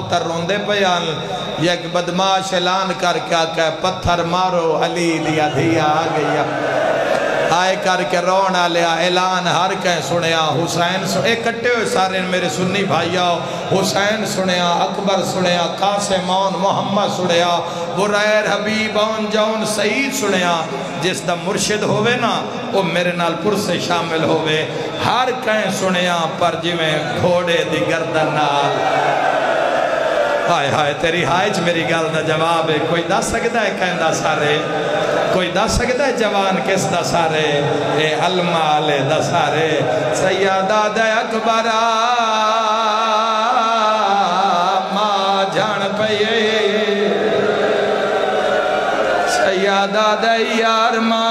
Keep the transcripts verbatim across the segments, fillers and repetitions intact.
پتر روندے پیان یک بدماش اعلان کر کے آکے پتھر مارو علی دیا دیا آگیا آئے کر کے رونا لیا اعلان ہر کہیں سنیا حسین سنیا ایک کٹے ہوئے سارے میرے سنی بھائیاں حسین سنیا اکبر سنیا قاسمون محمد سنیا برائر حبیب اون جون سعید سنیا جس دا مرشد ہوئے نا وہ میرے نال پر سے شامل ہوئے ہر کہیں سنیا پر جی میں گھوڑے دی گردن نال ہائے ہائے تیری ہائج میری گل دا جواب ہے کوئی دا سکتا ہے کہیں دا سارے کوئی دا سکتا ہے جوان کس دا سارے اے المال دا سارے سیادہ دا اکبرہ ماں جان پئیے سیادہ دا یارمان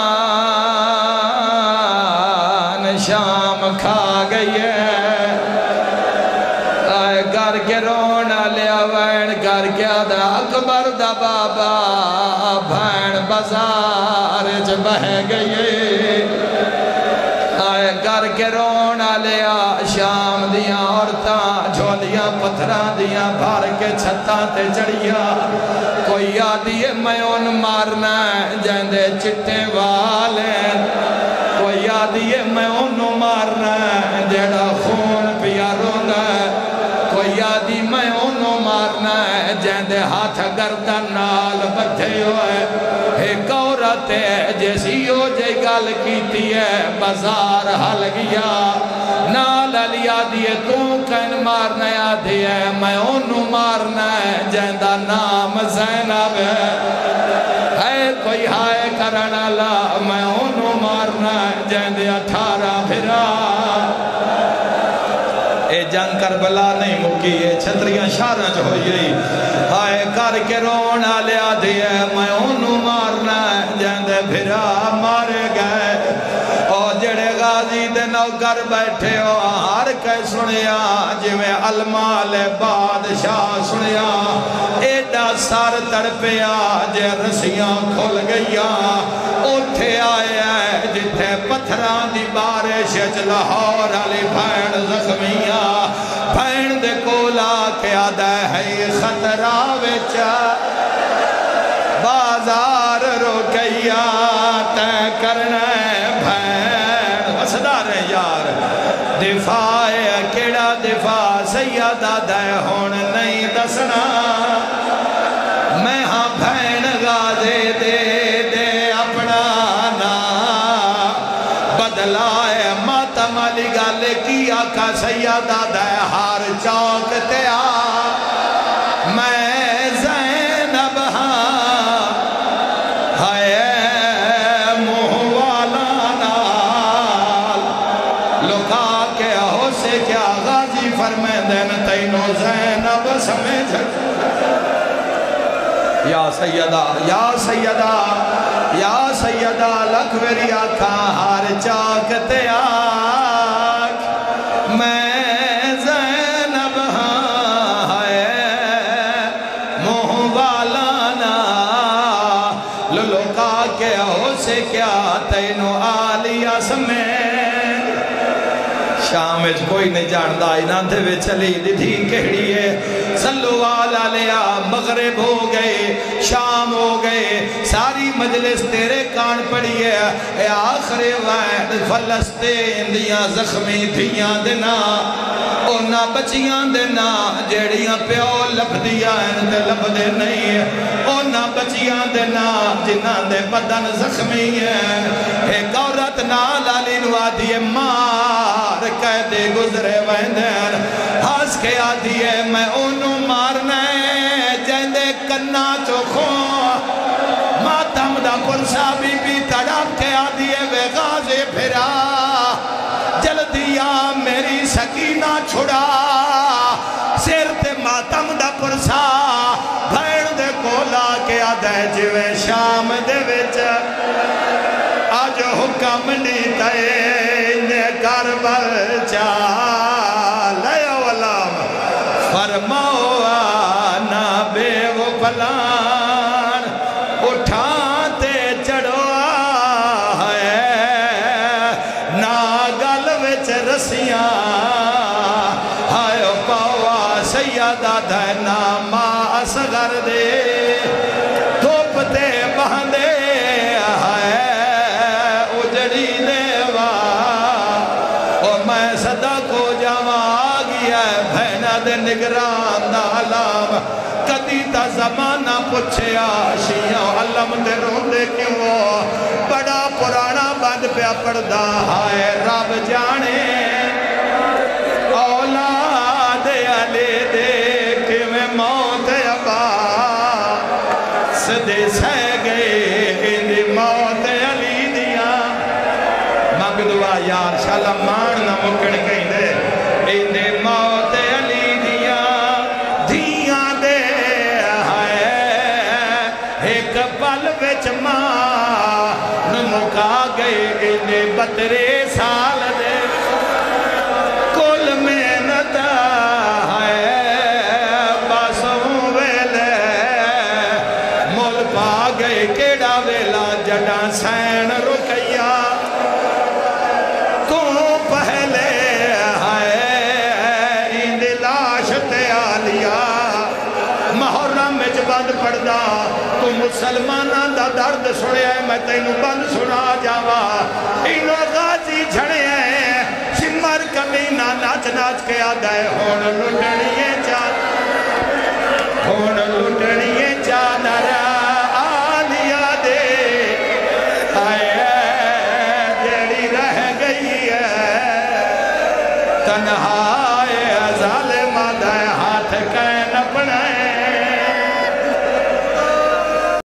شام کھا گئی ہے آئے گر کے رونا لیا وین گر کے دا اکبر دا بابا بھین بازار چ بہ گئی آئے گر کے رونا لیا شام دیاں عورتاں جھولیاں پتھراں دیاں بھار کے چھتاں تے چڑھیا کوئی آدھی میں ان مارنا جیندے چٹے والیں کوئی آدھی میں ان مارنا جیڑا خون پیا رونا کوئی آدھی میں ان مارنا جیندے ہاتھ گردن نال بٹھے ہوئے ایک عورت ہے جیسی ہو جے گل کیتی ہے بازار حل گیا نال علی آدھی ہے تو کن مارنا آدھی ہے میں انہوں مارنا ہے جیندہ نام زینب ہے ہے کوئی ہائے کرنا لا میں انہوں مارنا ہے جیندے اٹھارہ پھرا اے جنگ کربلا نہیں مکی ہے چھتریاں شارہ جو ہوئی ہائے کر کے رونا لیا دیا میں انہوں مارنا ہے جیندے پھرا مارے گئے اور جڑے غازی دے نوکر بیٹھے ہو ہر کہے سنیا جی میں المال بادشاہ سنیا ایڈا سار تڑپیا جے رسیاں کھول گیا اٹھے آئے ہیں جتھے پتھران دی بارش لاہور علی بھین زخمیاں بھین دے کولا کے آدھے ہے خطرہ وچا بازار روکیا تے کرنا بھین وسدار یار دفاع کیڑا دفاع سیدہ دے ہون نہیں دسنا میں ہاں بھین غازے دے دے اپنا نا بدلائے ماتم علی گالے کی آقا سیدہ دے ہار چوک تے آ میں زینب ہاں ہائے موہ والا نال لکا کے ہو سے کیا غازی فرمے دین تینو زینب سمجھ یا سیدہ یا سیدہ یا سیدہ لکھوری آکھا ہار چاکتے آکھ میں زینب ہاں ہے موہ والانا للوکا کے ہو سے کیا تینو آلیا سمیں شامج کوئی نہیں جاندہ انہاں دے وے چلی دی تھی کہڑی ہے صلو علیہ مغرب ہو گئے شام ہو گئے ساری مجلس تیرے کان پڑی ہے اے آخر وعد فلسطین دیاں زخمی دھیاں دینا اونا بچیاں دینا جیڑیاں پیو لب دیا ہیں لب دے نہیں ہے اونا بچیاں دینا جنہاں دے بدن زخمی ہیں ایک عورت نالا لنوا دیے مار قیدے گزرے ویندین ہاس کے آدھی ہے میں انہوں مارنا ہے جیندے کرنا چوکھوں ماتم دا پرسا بی بی تڑپ کے آدھی ہے وے غازے پھرا جلدیا میری سکینہ چھڑا سیر تے ماتم دا پرسا بھین دے کولا کے آدھے جوے شام دے وچ آج حکم لیتا ہے انہیں کربل چال لیا والام فرماؤ آنا بے وہ پلان اٹھاتے چڑھو آئے ناگل وچ رسیاں آئے پاوا سیدہ حسین ما اصغر دے دھوپ تے بہندے ہے اجڑی دیوا او میں صدا کو جاوا گیا بہنہ دے نگران دا علام کدی تا زمانہ پوچھے آشیاں علم دے روندے کیوں بڑا پرانا بند پیا پڑدا ہے رب جانے اولاد علی دے کہ میں موت ابا صدے سہ گئے اندی موت علی دیا مانگ دعا یار شالا مان نہ مکڑ کہیں دے اندی موت علی دیا دھیاں دے ہے ایک پل وچ ماں نمکا گئے اندی بطرے سال دے کل محنت ہے باسوں ویلے مل پا گئے کیڑا ویلا جڑا سین رکیا تو پہلے ہے اند لاش تے آلیا محرم وچ بند پڑدا تو مسلمانہ دا درد سنے ہے میں تینوں بند سنا جاوا انہوں غازی جھڑے ہیں سمر کمینہ ناچ ناچ کے آدھائے ہون لٹنیے چاند ہون لٹنیے چاندر آلیا دے آئے جیڑی رہ گئی ہے تنہا